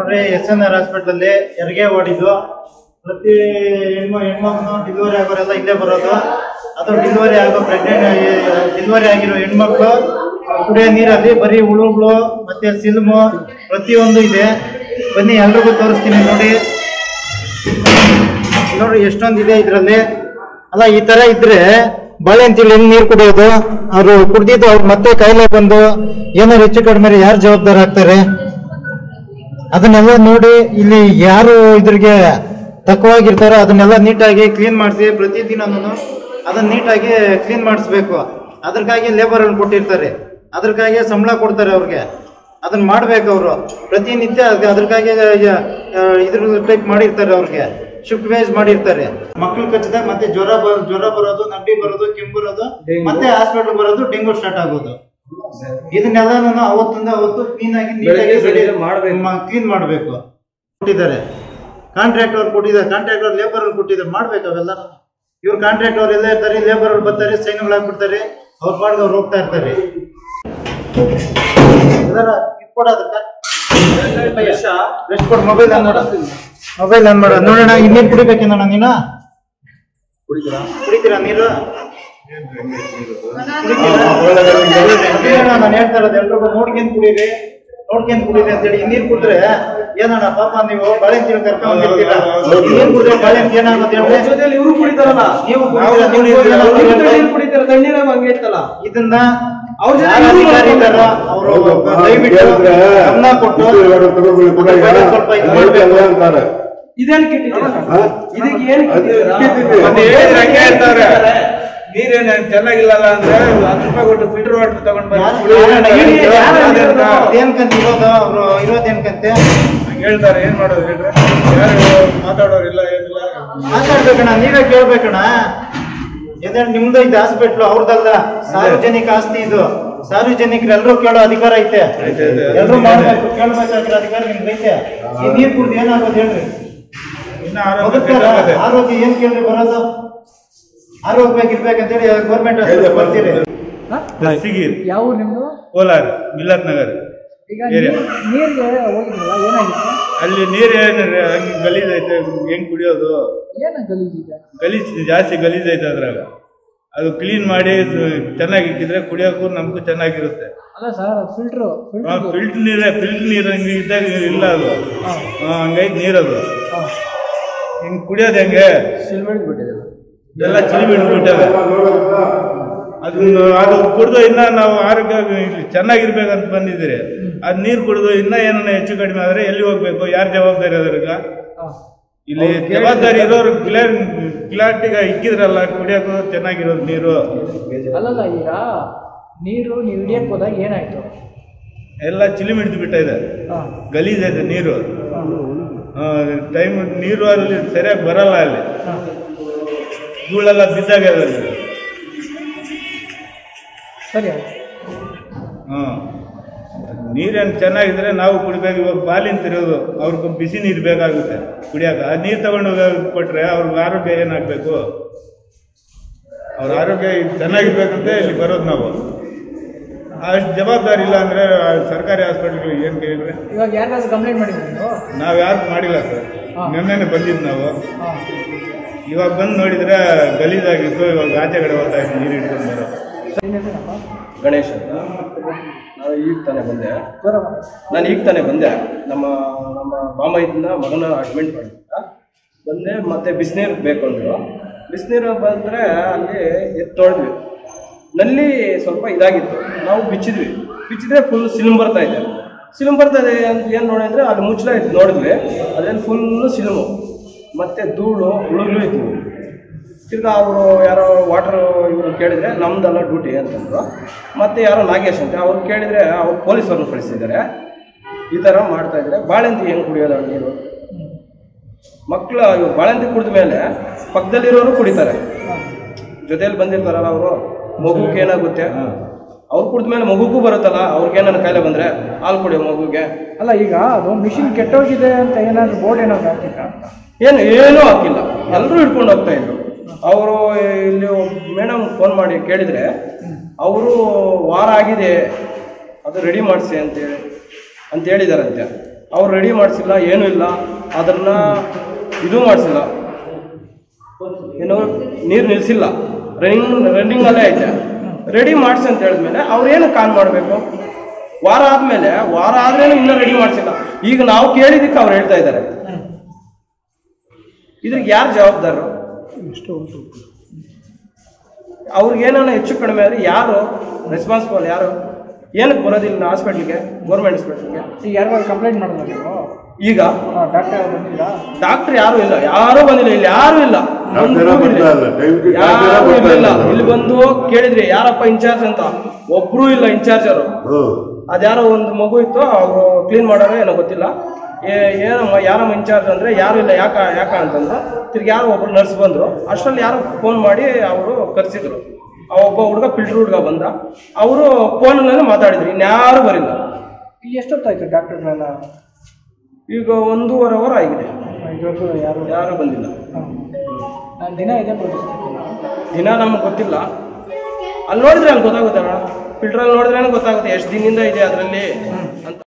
ನೋಡ್ರಿ SNR hospital ಹೆರಿಗೆ ವಾರ್ಡಿದ್ದು ಪ್ರತಿ ಹೆಣ್ಮಕ್ಳು ಡೆಲಿವರಿ ಆಗೋರೆಲ್ಲ ಇಲ್ಲೇ ಬರೋದು. ಅದು ಡೆಲಿವರಿ ಆಗಿರೋ ಹೆಣ್ಮಕ್ಳು ಕುಡಿಯೋ ನೀರಲ್ಲಿ ಬರೀ ಹುಳುಗಳು ಮತ್ತೆ ಸಿಲ್ಮು ಪ್ರತಿಯೊಂದು ಇದೆ. ಬನ್ನಿ ಎಲ್ರಿಗೂ ತೋರಿಸ್ತೀನಿ ನೋಡಿ ಎಷ್ಟೊಂದಿದೆ ಇದರಲ್ಲಿ. ಅಲ್ಲ ಈ ತರ ಇದ್ರೆ ಬಾಳೆಹಂಚಿಲಿ ಹೆಂಗ್ ನೀರು ಕುಡಿಯೋದು? ಅವ್ರು ಕುಡ್ದಿದ್ದು ಅವ್ರು ಮತ್ತೆ ಕಾಯಿಲೆ ಬಂದು ಏನಾದ್ರು ಹೆಚ್ಚು ಕಡಿಮೆ ಯಾರು ಜವಾಬ್ದಾರ ಆಗ್ತಾರೆ? ಅದನ್ನೆಲ್ಲ ನೋಡಿ ಇಲ್ಲಿ ಯಾರು ಇದ್ರಿಗೆ ತಕ್ಕವಾಗಿರ್ತಾರೋ ಅದನ್ನೆಲ್ಲ ನೀಟಾಗಿ ಕ್ಲೀನ್ ಮಾಡಿಸಿ ಪ್ರತಿದಿನನೂ ಅದನ್ನ ನೀಟಾಗಿ ಕ್ಲೀನ್ ಮಾಡಿಸ್ಬೇಕು. ಅದ್ರಕ್ಕಾಗಿ ಲೇಬರ್ ಕೊಟ್ಟಿರ್ತಾರೆ, ಅದ್ರಕ್ಕಾಗಿ ಸಂಬಳ ಕೊಡ್ತಾರೆ ಅವ್ರಿಗೆ. ಅದನ್ನ ಮಾಡ್ಬೇಕು ಅವರು ಪ್ರತಿನಿತ್ಯ. ಅದ್ರಕ್ಕಾಗಿ ಇದ್ರ ಟೈಪ್ ಮಾಡಿರ್ತಾರೆ, ಅವ್ರಿಗೆ ಶಿಫ್ಟ್ ವೈಸ್ ಮಾಡಿರ್ತಾರೆ. ಮಕ್ಳು ಕಚ್ಚಿದಾಗ ಮತ್ತೆ ಜ್ವರ ಬರೋದು, ನೆಗಡಿ ಬರೋದು, ಕೆಮ್ಮು ಬರೋದು, ಮತ್ತೆ ಹಾಸ್ಪಿಟಲ್ ಬರೋದು, ಡೆಂಗು ಸ್ಟಾರ್ಟ್ ಆಗೋದು. ಇದನ್ನೆಲ್ಲ ಅವತ್ತಿಂದ ಅವತ್ತು ಕ್ಲೀನ್ ಆಗಿ ಕ್ಲೀನ್ ಮಾಡ್ಬೇಕು. ಕೊಟ್ಟಿದ್ದಾರೆ ಕಾಂಟ್ರಾಕ್ಟ್ ಅವ್ರು ಕೊಟ್ಟಿದ್ದಾರೆ, ಕಾಂಟ್ರಾಕ್ಟ್ ಅವ್ರು ಲೇಬರ್ ಅವ್ರು ಕೊಟ್ಟಿದ್ದಾರೆ, ಮಾಡ್ಬೇಕು ಅವೆಲ್ಲ. ಇವ್ರು ಕಾಂಟ್ರಾಕ್ಟ್ ಅವ್ರು ಎಲ್ಲ ಇರ್ತಾರೆ, ಲೇಬರ್ ಅವ್ರು ಬರ್ತಾರೆ, ಸೈನ್ಗಳು ಹಾಕ್ಬಿಡ್ತಾರೆ, ಅವ್ರ ಪಾಡ್ಗೆ ಅವ್ರು ಹೋಗ್ತಾ ಇರ್ತಾರೆ. ಮೊಬೈಲ್ ಆನ್ ಮಾಡ ನೋಡೋಣ. ಇನ್ನೇನ್ ಕುಡಿಬೇಕೇನಣ್ಣ? ನೀನು ಕುಡಿತೀರಾ ನೀರು? ನಾನು ಹೇಳ್ತಾ ಇರೋದು ಎಲ್ರಿಗೂ ನೋಡ್ಕೊಂಡ್ ಕುಡೀರಿ ಅಂತೇಳಿ. ನೀರ್ ಕುಡಿದ್ರೆ ಏನಣ್ಣ ಪಾಪ, ನೀವು ಬಾಳೆಹಂಚಿನ ಕರ್ಕೊಂಡ್ ಹೋಗಿರ್ತೀರಾ, ನೀರ್ ಕುಡಿದ್ರೆ ಬಾಳೆಹಂಚಿ ಏನಾಗುತ್ತೆ? ಇವರು ಕುಡಿತಾರಲ್ಲ, ನೀವು ಇದನ್ನ ಅವರು ದಯವಿಟ್ಟು ಗಮನ ಕೊಟ್ಟು ಸ್ವಲ್ಪ ನೀರೇನು ಚೆನ್ನಾಗಿಲ್ಲಲ್ಲ ಅಂದ್ರೆ 10 ರೂಪಾಯಿ ಕೊಟ್ಟು ಫಿಲ್ಟರ್ ವಾಟರ್ ತಗೊಂಡ್ ಇರೋದು. ಅವ್ರು ಇರೋದೇನ್ಕಂತೆ ಹೇಳ್ತಾರೆ. ಏನ್ ಮಾಡೋದು ಹೇಳ್ರೆ? ಯಾರು ಮಾತಾಡೋರಿಲ್ಲ, ಏನಿಲ್ಲ. ಮಾತಾಡ್ಬೇಕಣ್ಣ, ನೀವೇ ಕೇಳ್ಬೇಕಣ್ಣ. ನಿಮ್ದು ಇದು ಹಾಸ್ಪಿಟ್ಲು, ಅವ್ರದಲ್ಲ, ಸಾರ್ವಜನಿಕ ಆಸ್ತಿ ಇದು. ಸಾರ್ವಜನಿಕರು ಎಲ್ಲರೂ ಕೇಳೋ ಅಧಿಕಾರ ಐತೆ, ಎಲ್ರು ಮಾಡ್ಬೇಕು, ಕೇಳ್ಬೇಕಾಗಿರೋ ಅಧಿಕಾರ ನಿಮ್ಗೆ ಐತೆ. ಈ ನೀರ್ ಕುಡ್ದು ಏನಾಗೋದು ಹೇಳ್ರಿ? ಆರೋಗ್ಯ ಏನ್ ಕೇಳ್ರಿ ಬರೋದು? ಆರೋಗ್ಯವಾಗಿರ್ಬೇಕಂತೇಳಿ ಗೌರ್ಮೆಂಟ್ ಹಾಸ್ಪಿಟಲ್ ಬರ್ತೀರಿ. ಯಾವ ನಿಮ್ದು? ಕೋಲಾರ ಮಿಲ್ಲತ್ ನಗರ್ ಅಲ್ಲಿ ನೀರ್ ಏನು ಗಲೀಜ್ ಐತೆ, ಹೆಂಗ್ ಕುಡಿಯೋದು? ಗಲೀಜ್ ಜಾಸ್ತಿ ಗಲೀಜ್ ಐತೆ ಅದ್ರಾಗ. ಅದು ಕ್ಲೀನ್ ಮಾಡಿ ಚೆನ್ನಾಗಿ ಇಕ್ಕಿದ್ರೆ ಕುಡಿಯೋಕ್ಕೂ ನಮಗೂ ಚೆನ್ನಾಗಿರುತ್ತೆ. ಫಿಲ್ಟರ್ ನೀರು ಹಂಗೆ ಇದ್ದಾಗ ಇಲ್ಲ ಅದು, ಹಂಗೈತೆ ನೀರದು. ಹಿಂಗ್ ಕುಡಿಯೋದು ಹೆಂಗೆ? ಎಲ್ಲ ಚಿಲಿಬಿಟ್ಬಿಟ್ಟವೆ. ಅದು ಕುಡಿದು ಇನ್ನ ನಾವು ಆರೋಗ್ಯ ಚೆನ್ನಾಗಿರ್ಬೇಕಂತ ಬಂದಿದ್ದೀರಿ. ಅದ್ ನೀರು ಕುಡಿದು ಇನ್ನ ಏನನ್ನ ಹೆಚ್ಚು ಕಡಿಮೆ ಆದ್ರೆ ಎಲ್ಲಿ ಹೋಗ್ಬೇಕು? ಯಾರು ಜವಾಬ್ದಾರಿ ಅದ್ರಾಗ? ಇಲ್ಲಿ ಜವಾಬ್ದಾರಿ ಇರೋರು ಕ್ಲಾಟಿಗ ಇಕ್ಕಿದ್ರಲ್ಲ, ಕುಡಿಯೋಕು ಚೆನ್ನಾಗಿರೋದು ನೀರು. ಅಲ್ಲಲ್ಲ, ಈಗ ನೀರು ನೀವು ಹಿಡಿಯಕ್ ಹೋದಾಗ ಏನಾಯ್ತು? ಎಲ್ಲ ಚಿಲಿಮಿಡ್ದು ಬಿಟ್ಟಿದೆ, ಗಲೀಜ್ ಐತೆ ನೀರು. ಟೈಮ್ ನೀರು ಅಲ್ಲಿ ಸರಿಯಾಗಿ ಬರಲ್ಲ, ಅಲ್ಲಿ ಧೂಳೆಲ್ಲ ಬಿದ್ದಾಗ ಸರಿ. ನೀರೇನು ಚೆನ್ನಾಗಿದ್ರೆ ನಾವು ಕುಡಿಬೇಕು. ಇವಾಗ ಬಾಲಿನ ತಿರೋದು, ಅವ್ರಿಗೆ ಬಿಸಿ ನೀರು ಬೇಕಾಗುತ್ತೆ ಕುಡಿಯೋಕೆ. ಆ ನೀರು ತಗೊಂಡು ಕೊಟ್ರೆ ಅವ್ರಿಗೆ ಆರೋಗ್ಯ ಏನಾಗಬೇಕು? ಅವ್ರ ಆರೋಗ್ಯ ಚೆನ್ನಾಗಿರ್ಬೇಕಂತ ಇಲ್ಲಿ ಬರೋದು ನಾವು. ಅಷ್ಟು ಜವಾಬ್ದಾರಿ ಇಲ್ಲ ಅಂದ್ರೆ ಸರ್ಕಾರಿ ಹಾಸ್ಪಿಟಲ್ಗಳಿಗೆ ಏನು ಕೇಳಿದ್ರೆ? ಇವಾಗ ಯಾರಾದ್ರೂ ಕಂಪ್ಲೇಂಟ್ ಮಾಡಿದ್ರಿ? ನಾವು ಯಾರು ಮಾಡಿಲ್ಲ ಸರ್, ನಿನ್ನೆ ಬಂದಿದ್ದು ನಾವು. ಇವಾಗ ಬಂದು ನೋಡಿದ್ರೆ ಗಲೀಜಾಗಿತ್ತು. ಇವಾಗ ಆಚೆ ಕಡೆ ಹೋಗ್ತಾ ಇತ್ತು ನೀರು ಇಟ್ಕೊಂಡು ಬರೋ. ಗಣೇಶ್ ಅಂತ. ನಾನು ಈಗ ತಾನೇ ಬಂದೆ. ನಮ್ಮ ಬಾಂಬೈದಿಂದ ಮಗನ ಅಡ್ಮಿಟ್ ಮಾಡಿದ್ದ ಬಂದೆ. ಮತ್ತೆ ಬಿಸಿನೀರು ಬೇಕು ಅಂದರು. ಬಿಸಿನೀರು ಬಂದರೆ ಅಲ್ಲಿ ತೊಳೆದ್ವಿ. ನಲ್ಲಿ ಸ್ವಲ್ಪ ಇದಾಗಿತ್ತು, ನಾವು ಬಿಚ್ಚಿದ್ರೆ ಫುಲ್ ಸಿಲುಮ್ ಬರ್ತಾ ಇದೆ ಅಂತ ಏನು ನೋಡಿದ್ರೆ ಅಲ್ಲಿ ಮುಚ್ಚಳ ಇತ್ತು. ನೋಡಿದ್ವಿ ಅದ್ರಲ್ಲಿ ಫುಲ್ಲು ಸಿಲುಮು, ಮತ್ತು ಧೂಳು ಹುಳುಗಳು ಇದ್ವು. ತಿರ್ಗಾ ಅವರು ಯಾರೋ ವಾಟರ್ ಇವರು ಕೇಳಿದರೆ ನಮ್ದಲ್ಲ ಡ್ಯೂಟಿ ಅಂತಂದರು. ಮತ್ತು ಯಾರೋ ನಾಗೇಶ್ ಅಂತ ಅವ್ರು ಕೇಳಿದರೆ ಅವ್ರು ಪೊಲೀಸವ್ರನ್ನ ಕಳಿಸಿದ್ದಾರೆ. ಈ ಥರ ಮಾಡ್ತಾಯಿದ್ದಾರೆ. ಬಾಳೆಂತಿ ಹೆಂಗೆ ಕುಡಿಯೋದು ನೀರು? ಮಕ್ಕಳು ಇವ್ರು ಬಾಳೆಂತಿ ಕುಡಿದ ಮೇಲೆ ಪಕ್ಕದಲ್ಲಿರೋರು ಕುಡಿತಾರೆ, ಜೊತೆಯಲ್ಲಿ ಬಂದಿರ್ತಾರಲ್ಲ ಅವರು. ಮಗುಗೆ ಏನಾಗುತ್ತೆ? ಅವ್ರು ಕುಡಿದ ಮೇಲೆ ಮಗುಗೂ ಬರುತ್ತಲ್ಲ, ಅವ್ರಿಗೇನಾದ್ರು ಕಾಯಿಲೆ ಬಂದರೆ ಹಾಲು ಕುಡಿಯೋ ಮಗುಗೆ. ಅಲ್ಲ, ಈಗ ಅದು ಮಿಷಿನ್ ಕೆಟ್ಟೋಗಿದೆ ಅಂತ ಏನಾದರೂ ಬೋರ್ಡ್ ಏನಾದ್ರು ಹಾಕಿಲ್ಲ? ಏನೂ ಹಾಕಿಲ್ಲ, ಎಲ್ಲರೂ ಹಿಡ್ಕೊಂಡು ಹೋಗ್ತಾ ಇದ್ರು. ಅವರು ಇಲ್ಲಿ ಮೇಡಮ್ ಫೋನ್ ಮಾಡಿ ಕೇಳಿದರೆ ಅವರು ವಾರ ಆಗಿದೆ, ಅದು ರೆಡಿ ಮಾಡಿಸಿ ಅಂತ ಹೇಳಿದಾರಂತೆ. ಅವ್ರು ರೆಡಿ ಮಾಡಿಸಿಲ್ಲ, ಏನೂ ಇಲ್ಲ. ಅದನ್ನು ಇದು ಮಾಡಿಸಿಲ್ಲ, ಏನು ನೀರು ನಿಲ್ಲಿಸಿಲ್ಲ, ರನ್ನಿಂಗಲ್ಲೇ ಐತೆ. ರೆಡಿ ಮಾಡಿಸಿ ಅಂತ ಹೇಳಿದ್ಮೇಲೆ ಅವ್ರೇನು ಕಾನ್ ಮಾಡಬೇಕು? ವಾರ ಆದ್ಮೇಲೆ ಇನ್ನೂ ರೆಡಿ ಮಾಡಿಸಿಲ್ಲ. ಈಗ ನಾವು ಕೇಳಿದ್ದಕ್ಕೆ ಅವ್ರು ಹೇಳ್ತಾ ಇದ್ದಾರೆ. ಇದ್ರಿಗೆ ಯಾರು ಜವಾಬ್ದಾರರು? ಅವ್ರಿಗೇನೋ ಹೆಚ್ಚು ಕಡಿಮೆ ಆದರೆ ಯಾರು ರೆಸ್ಪಾನ್ಸಿಬಲ್? ಯಾರು? ಏನಕ್ಕೆ ಬರೋದಿಲ್ಲ ಹಾಸ್ಪಿಟ್ಲಿಗೆ, ಗೌರ್ಮೆಂಟ್ ಹಾಸ್ಪಿಟ್ಲಿಗೆ? ಈಗ ಯಾರು ಕಂಪ್ಲೇಂಟ್ ಮಾಡಿದ್ರೆ ನೀವು? ಈಗ ಡಾಕ್ಟರ್ ಬಂದಿಲ್ಲ, ಡಾಕ್ಟರ್ ಯಾರು ಇಲ್ಲ, ಯಾರೂ ಬಂದಿಲ್ಲ, ಇಲ್ಲಿ ಯಾರು ಇಲ್ಲ, ಯಾರು ಇಲ್ಲ. ಇಲ್ಲಿ ಬಂದು ಕೇಳಿದ್ರಿ ಯಾರಪ್ಪ ಇನ್ಚಾರ್ಜ್ ಅಂತ, ಒಬ್ರು ಇಲ್ಲ ಇನ್ಚಾರ್ಜರು. ಅದ್ಯಾರೋ ಒಂದು ಮಗು ಇತ್ತು, ಅವರು ಕ್ಲೀನ್ ಮಾಡೋರು ಏನೋ ಗೊತ್ತಿಲ್ಲ. ಏನಮ್ಮ ಯಾರಮ್ಮ ಇನ್ಚಾರ್ಜ್ ಅಂದರೆ ಯಾರು ಇಲ್ಲ. ಯಾಕ ಅಂತಂದ್ರು. ತಿರ್ಗಿ ಯಾರೋ ಒಬ್ರು ನರ್ಸ್ ಬಂದರು. ಅಷ್ಟರಲ್ಲಿ ಯಾರೋ ಫೋನ್ ಮಾಡಿ ಅವರು ಕರೆಸಿದ್ರು. ಒಬ್ಬ ಹುಡುಗ ಫಿಲ್ಟರ್ ಹುಡುಗ ಬಂದ, ಅವರು ಫೋನಲ್ಲಿ ಮಾತಾಡಿದ್ರು, ಇನ್ಯಾರು ಬರಿಲ್ಲ. ಎಷ್ಟೊತ್ತಾಯ್ತು ಡಾಕ್ಟರ್ನೆಲ್ಲ? ಈಗ 1.5 hour ಆಗಿದೆ, ಯಾರು ಬಂದಿಲ್ಲ. ದಿನ ಇದೆ ದಿನ ನಮ್ಗೆ ಗೊತ್ತಿಲ್ಲ. ಅಲ್ಲಿ ನೋಡಿದ್ರೆ ಅಲ್ಲಿ ಗೊತ್ತಾಗುತ್ತಲ್ಲ, ಫಿಲ್ಟ್ರಲ್ಲಿ ನೋಡಿದ್ರೇನೆ ಗೊತ್ತಾಗುತ್ತೆ ಎಷ್ಟು ದಿನದಿಂದ ಇದೆ ಅದರಲ್ಲಿ.